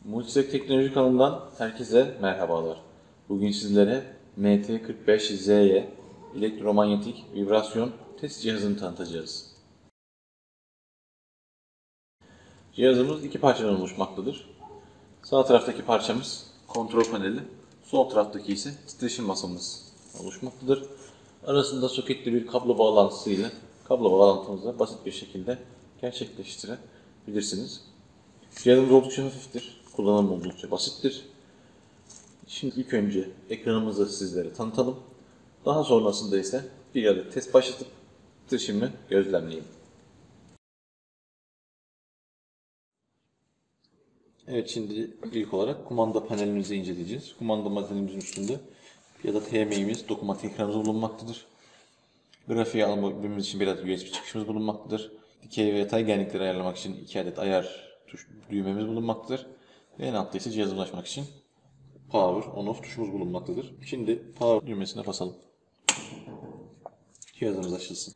Multisek Teknoloji kanalından herkese merhabalar. Bugün sizlere MT45Z'ye elektromanyetik vibrasyon test cihazını tanıtacağız. Cihazımız iki parçadan oluşmaktadır. Sağ taraftaki parçamız kontrol paneli, sol taraftaki ise titreşim masamız oluşmaktadır. Arasında soketli bir kablo bağlantısıyla kablo bağlantımızı basit bir şekilde gerçekleştirebilirsiniz. Cihazımız oldukça hafiftir, kullanım oldukça basittir. Şimdi ilk önce ekranımızı sizlere tanıtalım. Daha sonrasında ise bir adet test başlatıp titreşimi gözlemleyelim. Evet, şimdi ilk olarak kumanda panelimizi inceleyeceğiz. Kumanda panelimizin üstünde bir adet HMI'miz, dokunmatik ekranımız bulunmaktadır. Grafiği alabilmemiz için bir adet USB çıkışımız bulunmaktadır. Dikey ve yatay genlikleri ayarlamak için 2 adet ayar düğmemiz bulunmaktadır. Ve en altta ise cihazı açmak için Power On-Off tuşumuz bulunmaktadır. Şimdi Power düğmesine basalım. Cihazımız açılsın.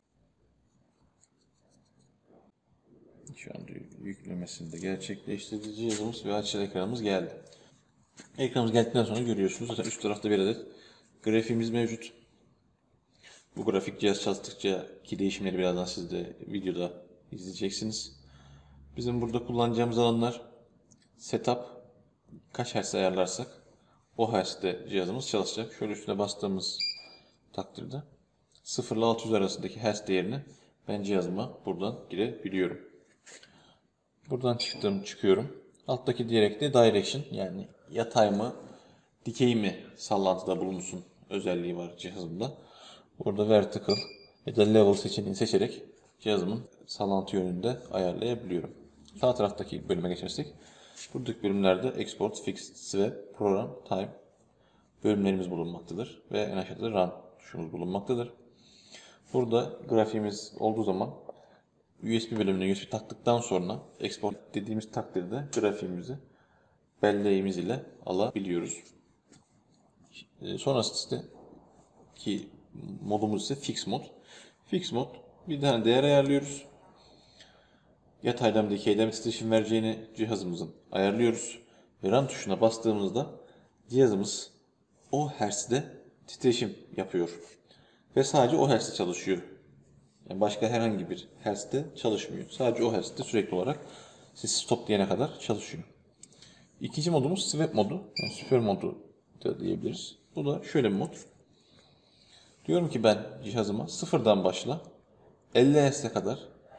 Şu an yüklemesini de gerçekleştirdi cihazımız ve açılı ekranımız geldi. Ekranımız geldikten sonra görüyorsunuz zaten üst tarafta bir adet grafiğimiz mevcut. Bu grafik cihaz çalıştıkça ki değişimleri birazdan siz de videoda izleyeceksiniz. Bizim burada kullanacağımız alanlar setup, kaç Hz ayarlarsak o Hz'de cihazımız çalışacak. Şöyle üstüne bastığımız takdirde 0 ile 600 arasındaki Hz değerini ben cihazıma buradan girebiliyorum. Buradan çıkıyorum. Alttaki de direction, yani yatay mı dikey mi sallantıda bulunsun özelliği var cihazımda. Burada vertical ya da level seçeneğini seçerek cihazımın sallantı yönünde ayarlayabiliyorum. Sağ taraftaki bölüme geçersek, buradaki bölümlerde export, fix ve program time bölümlerimiz bulunmaktadır ve en aşağıda run tuşumuz bulunmaktadır. Burada grafiğimiz olduğu zaman USB bölümüne USB taktıktan sonra export dediğimiz takdirde grafiğimizi belleğimiz ile alabiliyoruz. Sonrasında ki modumuz ise fix mod. Fix mod, bir tane değer ayarlıyoruz. Yataydan mı dikeyden mi titreşim vereceğini cihazımızın ayarlıyoruz. Ve run tuşuna bastığımızda cihazımız o hertz'de titreşim yapıyor. Ve sadece o hertz'de çalışıyor. Yani başka herhangi bir hertz'de çalışmıyor. Sadece o hertz'de sürekli olarak siz stop diyene kadar çalışıyor. İkinci modumuz swap modu. Yani süper modu da diyebiliriz. Bu da şöyle bir mod. Diyorum ki ben cihazıma sıfırdan başla 50 Hz'e kadar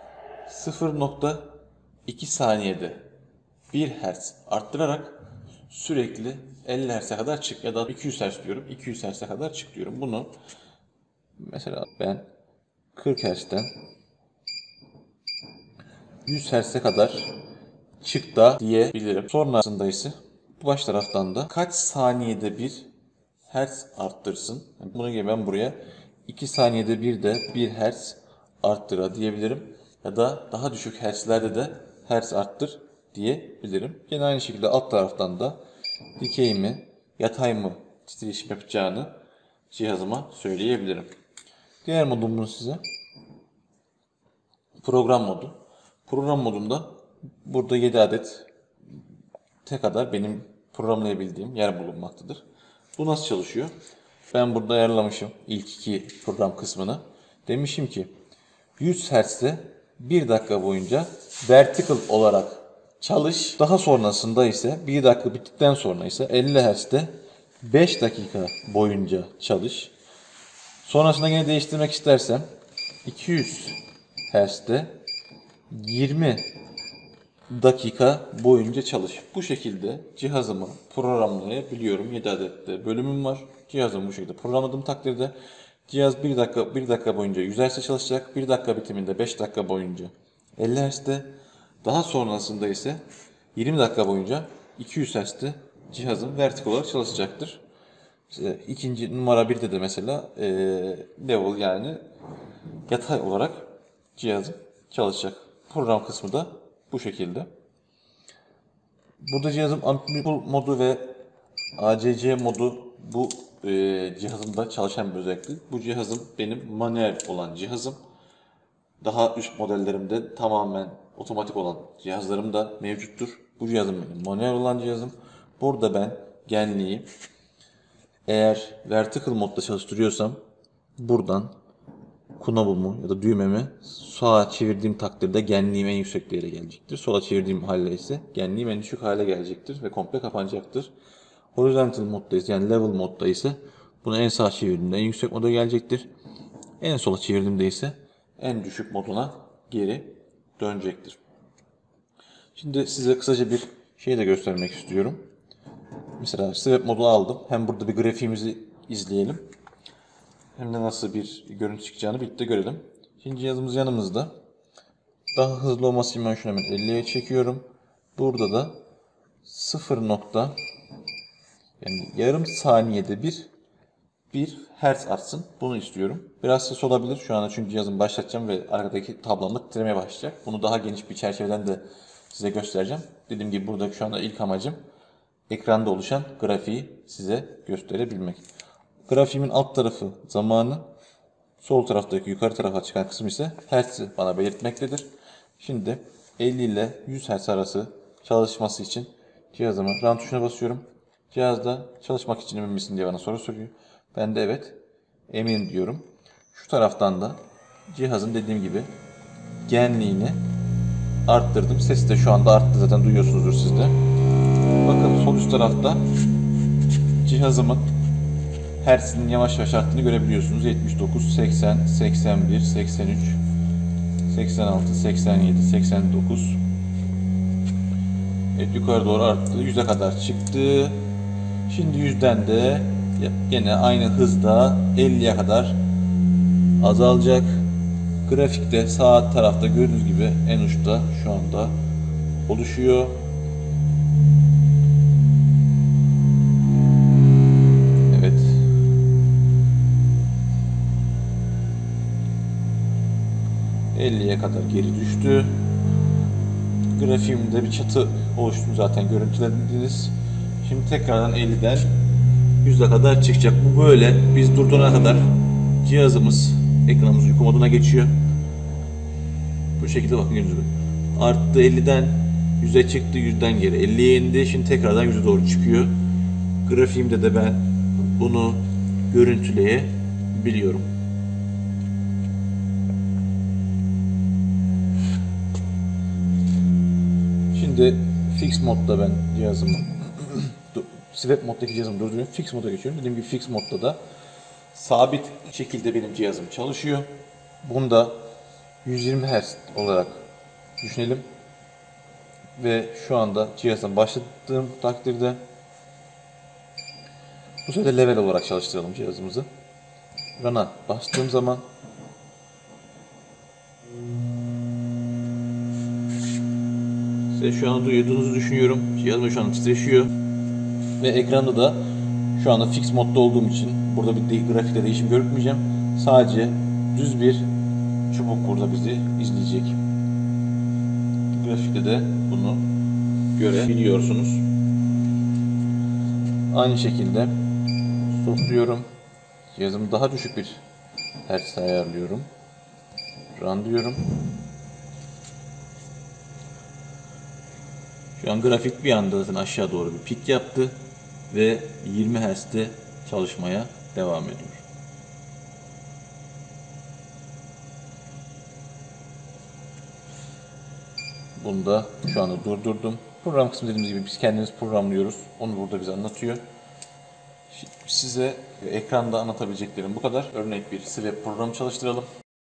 0.2 saniyede 1 Hz arttırarak sürekli 50 Hz'e kadar çık ya da 200 Hz diyorum, 200 Hz'e kadar çık diyorum. Bunu mesela ben 40 Hz'den 100 Hz'e kadar çık da diyebilirim. Sonrasında ise bu baş taraftan da kaç saniyede bir Hz arttırsın. Buna göre ben buraya 2 saniyede bir de 1 Hz arttıra diyebilirim. Ya da daha düşük Hz'lerde de Hz arttır diyebilirim. Yine aynı şekilde alt taraftan da dikey mi, yatay mı titreşim yapacağını cihazıma söyleyebilirim. Diğer modumuz size program modu. Program modunda burada 7 adet kadar benim programlayabildiğim yer bulunmaktadır. Bu nasıl çalışıyor? Ben burada ayarlamışım ilk iki program kısmını. Demişim ki 100 Hz'de 1 dakika boyunca vertical olarak çalış. Daha sonrasında ise 1 dakika bittikten sonra ise 50 Hz'de 5 dakika boyunca çalış. Sonrasında yine değiştirmek istersem 200 Hz'de 20 dakika boyunca çalış. Bu şekilde cihazımı programlayabiliyorum. 7 adet de bölümüm var. Cihazımı bu şekilde programladığım takdirde cihaz 1 dakika boyunca 100 Hz'de çalışacak. 1 dakika bitiminde 5 dakika boyunca 50 Hz'de. Daha sonrasında ise 20 dakika boyunca 200 Hz'de cihazım vertikal olarak çalışacaktır. İşte ikinci numara 1'de de mesela level, yani yatay olarak cihazım çalışacak. Program kısmı da bu şekilde. Burada cihazım Amplitude modu ve ACC modu bu cihazımda çalışan bir özellik. Bu cihazım benim manuel olan cihazım. Daha üst modellerimde tamamen otomatik olan cihazlarım da mevcuttur. Bu cihazım benim manuel olan cihazım. Burada ben genliği eğer vertical modda çalıştırıyorsam buradan knobumu ya da düğmemi sağa çevirdiğim takdirde genliğim en yüksek değere gelecektir. Sola çevirdiğim halde ise genliğim en düşük hale gelecektir ve komple kapanacaktır. Horizontal modda ise yani level modda ise bunu en sağa çevirdiğimde en yüksek moda gelecektir. En sola çevirdiğimde ise en düşük moduna geri dönecektir. Şimdi size kısaca bir şey de göstermek istiyorum. Mesela Swap modu aldım. Hem burada bir grafiğimizi izleyelim. Hem de nasıl bir görüntü çıkacağını birlikte görelim. Şimdi cihazımız yanımızda. Daha hızlı olması için ben şunu hemen 50'ye çekiyorum. Burada da 0 nokta yani yarım saniyede bir hertz artsın. Bunu istiyorum. Biraz ses olabilir şu anda çünkü cihazımı başlatacağım ve arkadaki tablomda titremeye başlayacak. Bunu daha geniş bir çerçeveden de size göstereceğim. Dediğim gibi burada şu anda ilk amacım ekranda oluşan grafiği size gösterebilmek. Grafiğimin alt tarafı zamanı, sol taraftaki yukarı tarafa çıkan kısım ise hertz'i bana belirtmektedir. Şimdi 50 ile 100 hertz arası çalışması için cihazıma run tuşuna basıyorum. Cihazda çalışmak için emin misin diye bana soru soruyor. Ben de evet eminim diyorum. Şu taraftan da cihazın dediğim gibi genliğini arttırdım. Sesi de şu anda arttı, zaten duyuyorsunuzdur siz de. Bakın sol üst tarafta cihazımın hertz'inin yavaş yavaş arttığını görebiliyorsunuz. 79, 80, 81, 83, 86, 87, 89. Evet, yukarı doğru arttı. 100'e kadar çıktı. Şimdi 100'den de yine aynı hızda 50'ye kadar azalacak. Grafikte sağ tarafta gördüğünüz gibi en uçta şu anda oluşuyor. Evet. %50'ye kadar geri düştü. Grafiğimde bir çatı oluştuğunu zaten görüntülediniz. Şimdi tekrardan 50'den 100'e kadar çıkacak. Bu böyle. Biz durduğuna kadar cihazımız, ekranımız uyku moduna geçiyor. Bu şekilde bakın gördüğünüz gibi. Arttı 50'den 100'e çıktı, 100'den geri 50'ye indi. Şimdi tekrardan 100'e doğru çıkıyor. Grafiğimde de ben bunu görüntüleyebiliyorum. Şimdi fix modda ben cihazımı Swap moddaki cihazımı durduruyorum. Fix moda geçiyorum. Dediğim gibi fix modda da sabit şekilde benim cihazım çalışıyor. Bunda 120 Hz olarak düşünelim. Ve şu anda cihazdan başladığım takdirde bu sefer level olarak çalıştıralım cihazımızı. Run'a bastığım zaman size şu anda duyduğunuzu düşünüyorum. Cihazım şu anda titreşiyor. Ve ekranda da şu anda fix modda olduğum için burada bir grafikte değişim görmeyeceğim. Sadece düz bir çubuk burada bizi izleyecek. Grafikte de bunu görebiliyorsunuz. Aynı şekilde stopluyorum. Cihazımı daha düşük bir hertz ayarlıyorum. Run diyorum. Şu an grafik bir anda zaten aşağı doğru bir pik yaptı ve 20 Hz'de çalışmaya devam ediyor. Bunu da şu anda durdurdum. Program kısmı dediğimiz gibi biz kendimiz programlıyoruz. Onu burada bize anlatıyor. Size ekranda anlatabileceklerim bu kadar. Örnek bir Swap programı çalıştıralım.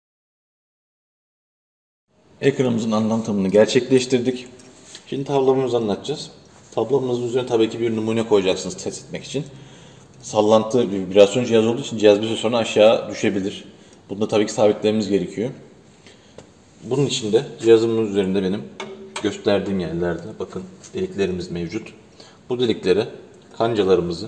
Ekranımızın anlatımını gerçekleştirdik. Şimdi tablomumuzu anlatacağız. Tablomuzun üzerine tabii ki bir numune koyacaksınız test etmek için. Sallantı bir vibrasyon cihazı olduğu için cihaz bir süre sonra aşağı düşebilir. Bunu da tabii ki sabitlememiz gerekiyor. Bunun için de cihazımın üzerinde benim gösterdiğim yerlerde bakın deliklerimiz mevcut. Bu deliklere kancalarımızı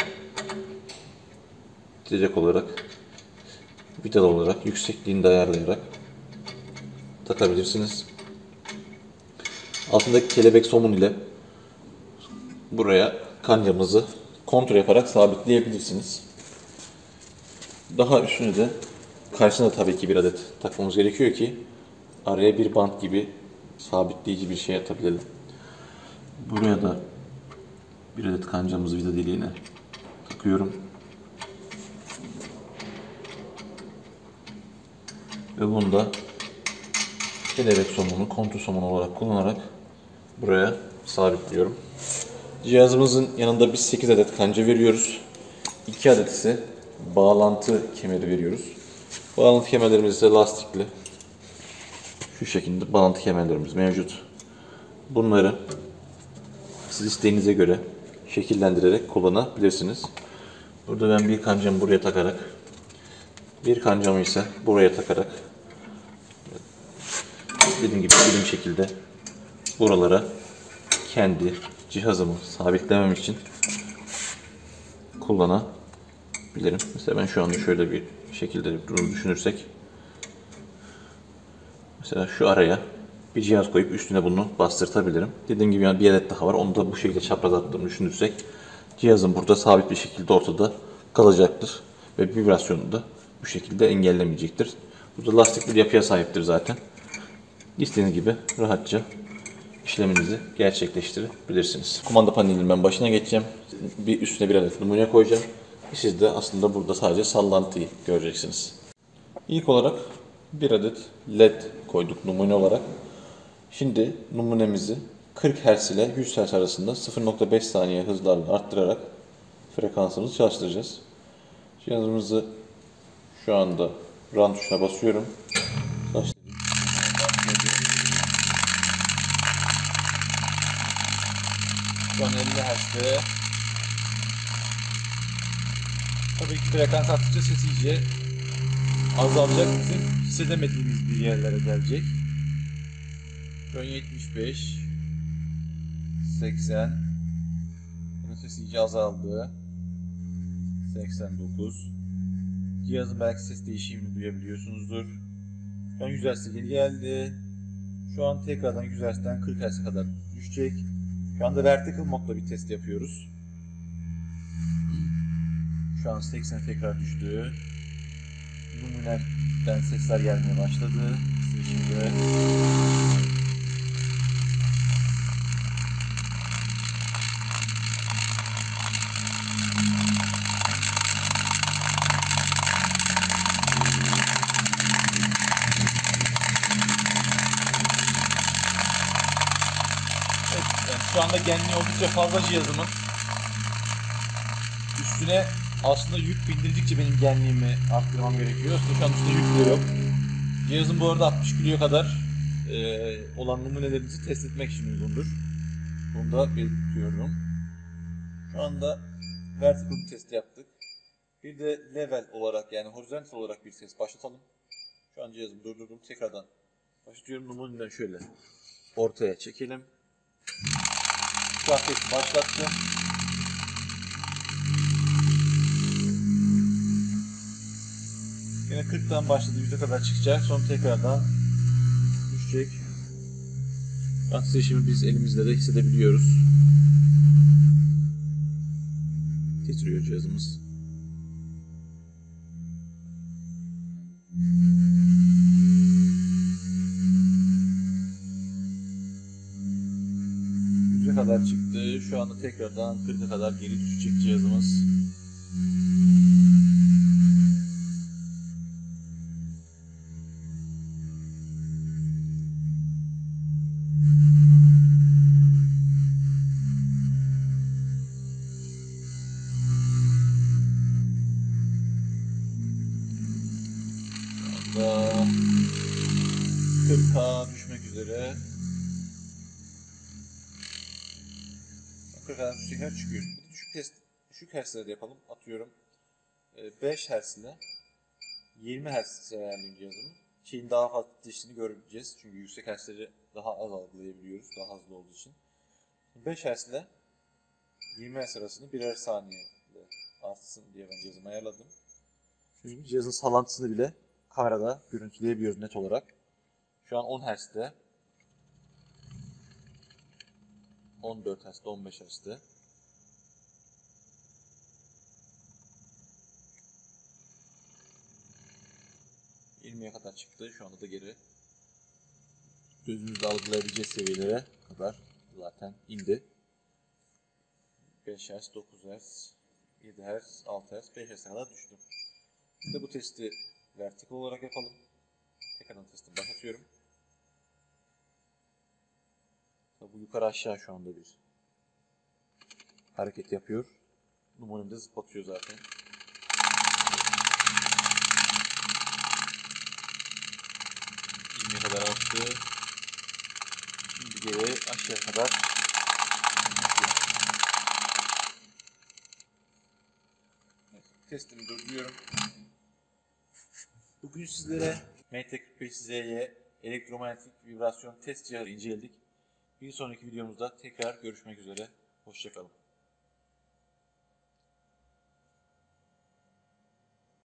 direkt olarak vidalı olarak yüksekliğini de ayarlayarak takabilirsiniz. Altındaki kelebek somun ile buraya kancamızı kontrol yaparak sabitleyebilirsiniz. Daha üstüne de karşısına tabii ki bir adet takmamız gerekiyor ki araya bir bant gibi sabitleyici bir şey atabilelim. Buraya da bir adet kancamızı vida deliğine takıyorum. Ve bunu da kelebek somunu, kontu somunu olarak kullanarak buraya sabitliyorum. Cihazımızın yanında biz 8 adet kanca veriyoruz. 2 adet ise bağlantı kemeri veriyoruz. Bağlantı kemerlerimiz ise lastikli. Şu şekilde bağlantı kemerlerimiz mevcut. Bunları siz isteğinize göre şekillendirerek kullanabilirsiniz. Burada ben bir kancamı buraya takarak, bir kancamı ise buraya takarak dediğim gibi istediğim şekilde buralara kendi cihazımı sabitlemem için kullanabilirim. Mesela ben şu anda şöyle bir şekilde durumu düşünürsek, mesela şu araya bir cihaz koyup üstüne bunu bastırtabilirim. Dediğim gibi yani bir adet daha var. Onu da bu şekilde çapraz attığımı düşünürsek cihazım burada sabit bir şekilde ortada kalacaktır. Ve vibrasyonunu da bu şekilde engellemeyecektir. Bu da lastikli bir yapıya sahiptir zaten. İstediğiniz gibi rahatça işleminizi gerçekleştirebilirsiniz. Kumanda panelinin ben başına geçeceğim. Bir üstüne bir adet numune koyacağım. Siz de aslında burada sadece sallantıyı göreceksiniz. İlk olarak bir adet LED koyduk numune olarak. Şimdi numunemizi 40 Hz ile 100 Hz arasında 0.5 saniye hızlarla arttırarak frekansımızı çalıştıracağız. Cihazımızı şu anda run tuşuna basıyorum. Şu an 50 Hz'de. Tabii ki frekans arttıkça ses iyice azalacak. Bizim hissedemediğimiz bir yerlere gelecek. Şu an 75, 80. Bunun sesi iyice azaldı. 89. Cihazın belki ses değişimini duyabiliyorsunuzdur. Şu an 100 Hz'e geri geldi. Şu an tekrardan 100 Hz'den 40 Hz'e kadar düşecek. Şu anda vertical modda bir test yapıyoruz. Şu an 80 tekrar düştü. Numuneden sesler gelmeye başladı. Şimdi şu anda genliği oldukça fazla cihazımın. Üstüne aslında yük bindirdikçe benim genliğimi arttırmam gerekiyor. Aslında şu an üstüne yük bile yok. Cihazın bu arada 60 kiloya kadar olan numunelerimizi test etmek için uygundur. Bunu da belirtiyorum. Şu anda vertical bir test yaptık. Bir de level olarak yani horizontal olarak bir test başlatalım. Şu an cihazımı durdurdum. Tekrardan başlatıyorum. Numuneden şöyle ortaya çekelim. Şu an testi başlattı. Yine 40'tan başladı, 100'e kadar çıkacak. Sonra tekrardan düşecek. Titreşimi biz elimizle de hissedebiliyoruz. Titriyor cihazımız. Kadar çıktı. Şu anda tekrardan 40'a kadar geri düşecek cihazımız. Şu anda 40'a düşmek üzere. 40 Hz çıkıyor. Düşük Hz'lerde yapalım. Atıyorum 5 Hz ile 20 Hz ayarlayayım cihazımı. Şeyin daha fazla titreştiğini göreceğiz. Çünkü yüksek Hz'leri daha az algılayabiliyoruz. Daha hızlı olduğu için. 5 Hz ile 20 Hz arasında birer saniye artsın diye ben cihazımı ayarladım. Şimdi cihazın sallantısını bile kamerada görüntüleyebiliyoruz net olarak. Şu an 10 Hz'de. 14 Hz'de, 15 Hz'de. %20'ye kadar çıktı. Şu anda da geri gözümüzle algılayabileceği seviyelere kadar zaten indi. 5 Hz, 9 Hz, 7 Hz, 6 Hz, 5 Hz'e kadar düştü. Şimdi bu testi vertikal olarak yapalım. Ekran testini başlatıyorum. Bu yukarı aşağı şu anda bir hareket yapıyor. Numaramı da zıplatıyor zaten. kadar arttı. Şimdi geri aşağı kadar. Evet, testimi durduruyorum. Bugün sizlere MT45Z'ye elektromanyetik vibrasyon test cihazı inceledik. Bir sonraki videomuzda tekrar görüşmek üzere. Hoşça kalın.